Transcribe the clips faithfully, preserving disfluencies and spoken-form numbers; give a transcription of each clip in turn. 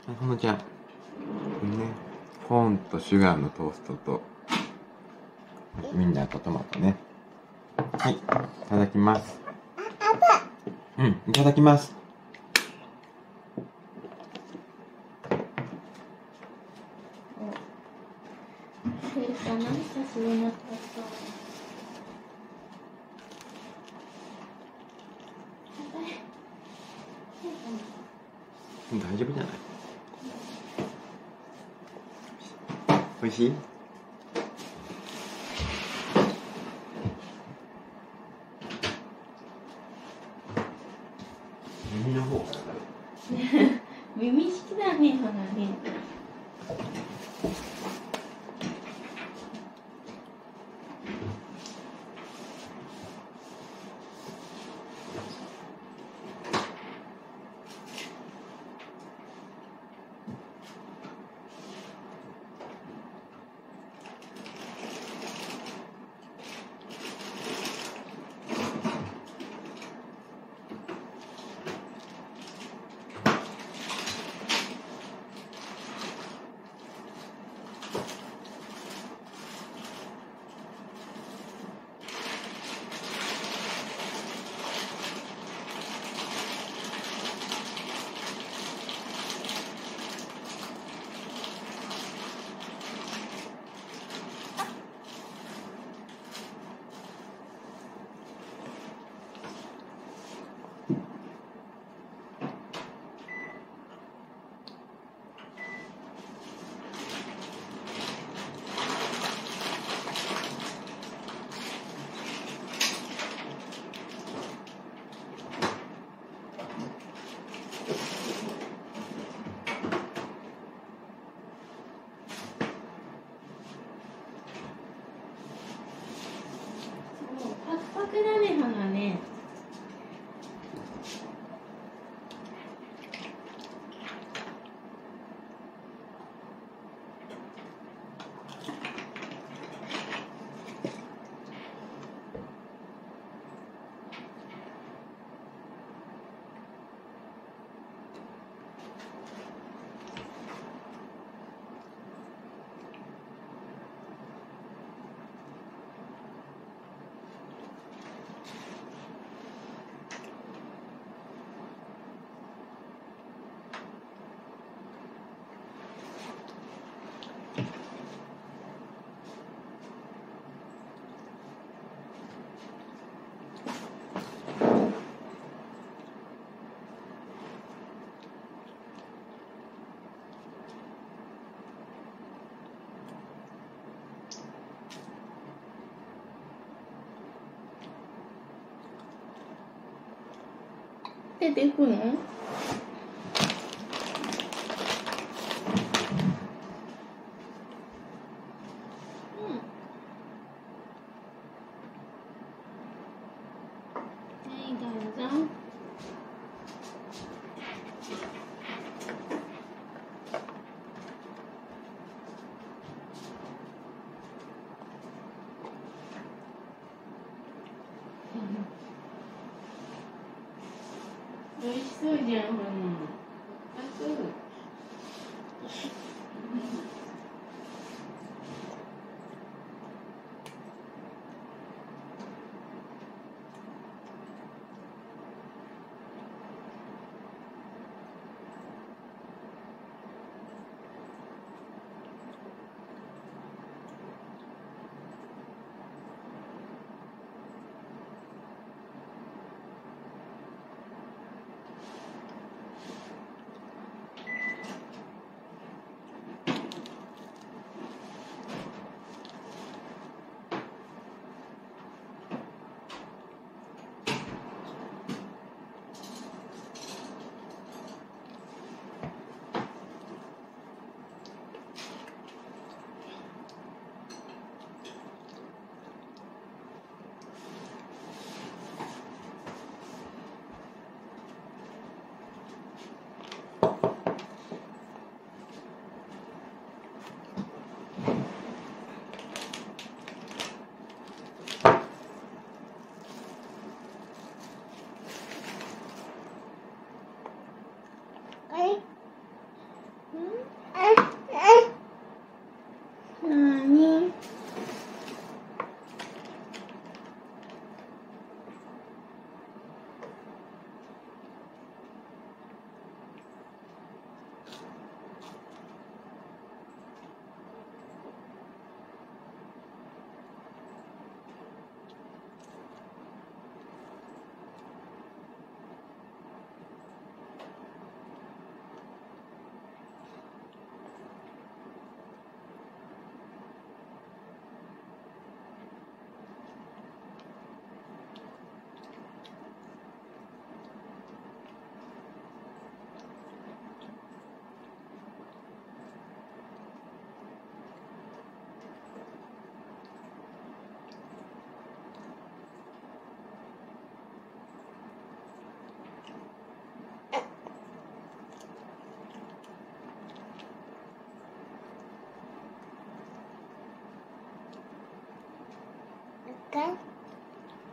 ほのちゃん、ね、コーンとシュガーのトーストとウインナーとトマトね。はい、いただきます。うん、いただきます。大丈夫じゃない？おいしい？耳の方から食べる。 耳好きだね、花ね。パクパクだね、花ね。出てくの？美味しそうじゃん、ほら。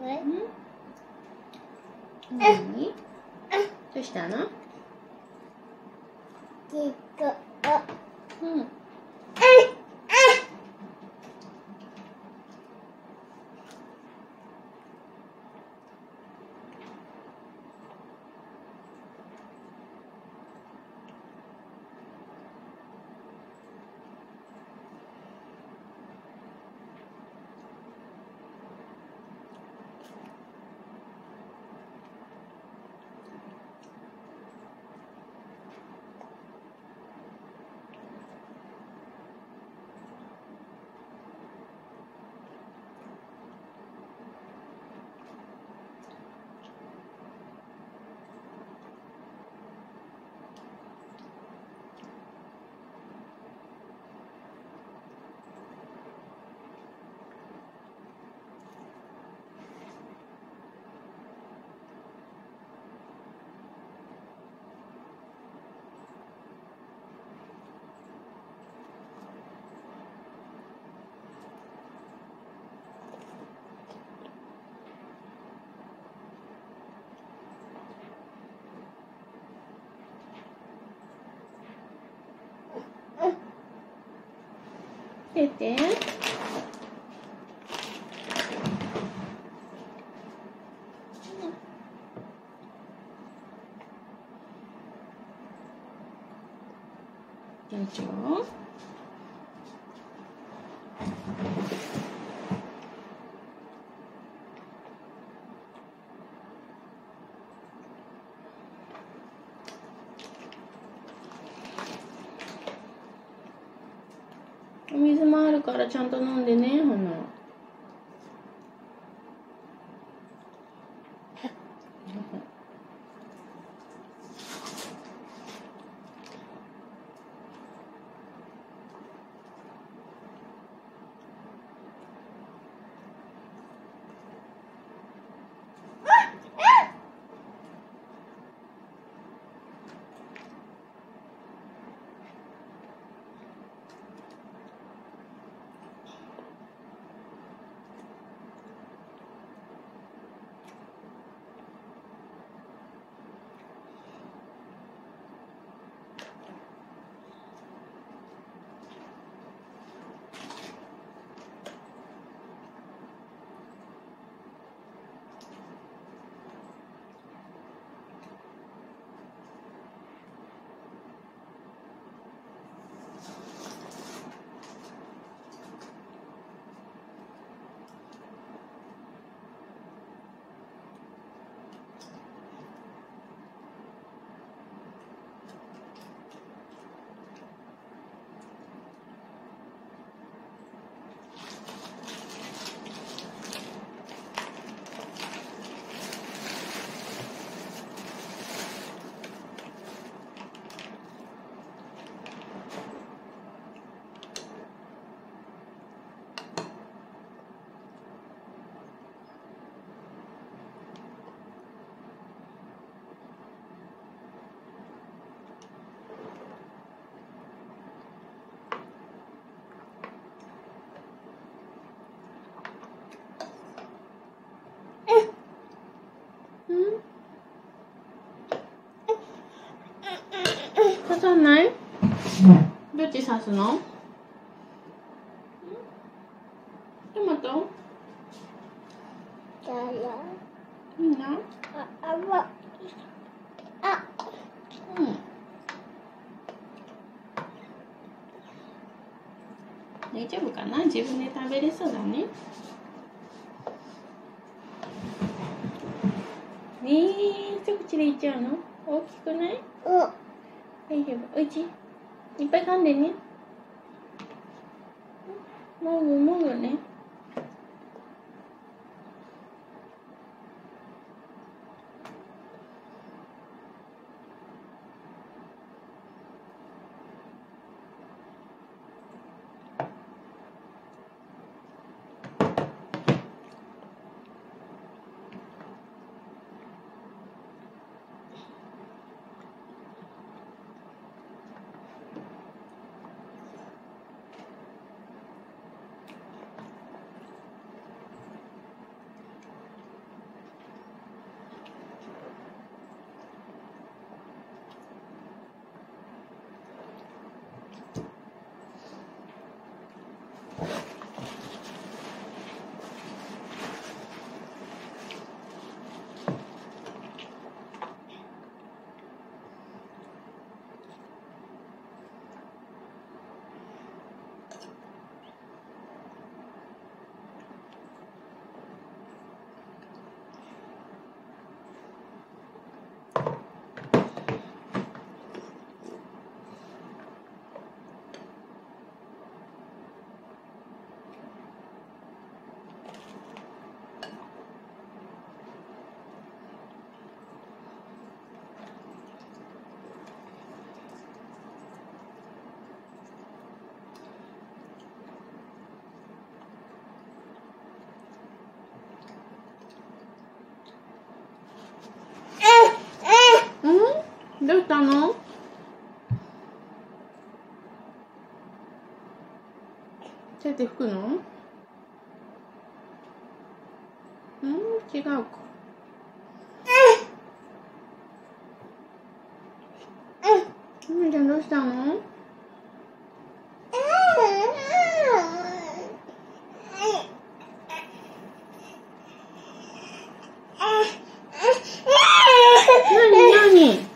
ん？何？どうしたの？うん。出て。大丈夫？お水もあるからちゃんと飲んでね、花。刺さない？どっち刺すの？トマト？いいな。うん。大丈夫かな？自分で食べれそうだね。ねえ、一口でいっちゃうの？大きくない？大丈夫。おいちい。いっぱい噛んでね。もぐもぐね。 どうしたの？手で拭くの？うん、違うか。うん、ちゃんどうしたの？なになに？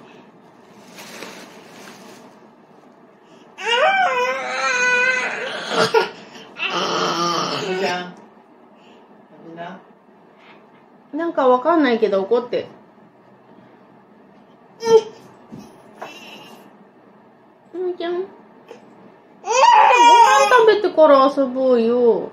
なんかわかんないけど怒って。うんちゃん。ご飯食べてから遊ぼうよ。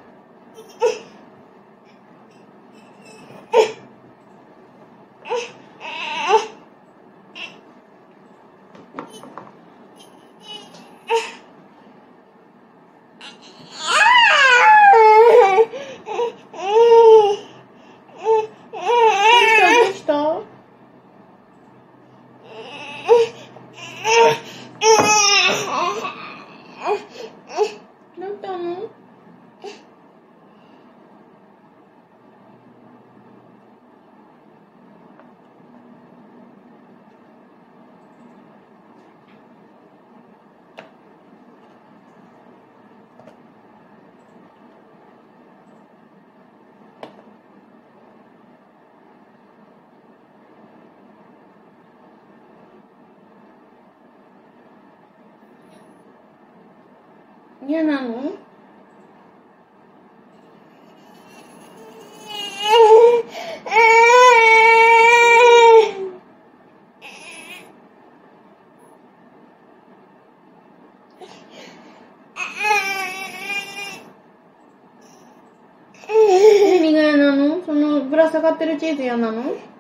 どうしたの？嫌なの？何が嫌なの？そのぶら下がってるチーズ嫌なの？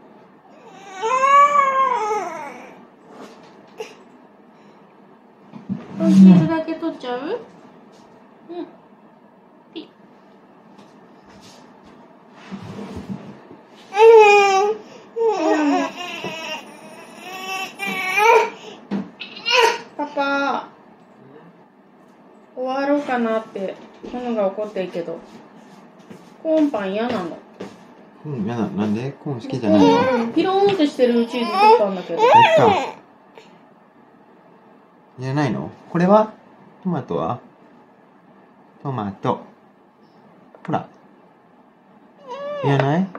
チーズだけ取っちゃう？うん。ピッ。パパ、終わろうかなってママが怒ってるけど、コーンパン嫌なんだ。 うん、嫌な、なんで？コーン好きじゃないの？ ピローンってしてるチーズ取ったんだけど。 いらないの？これは？トマトは？トマト。ほら。いらない？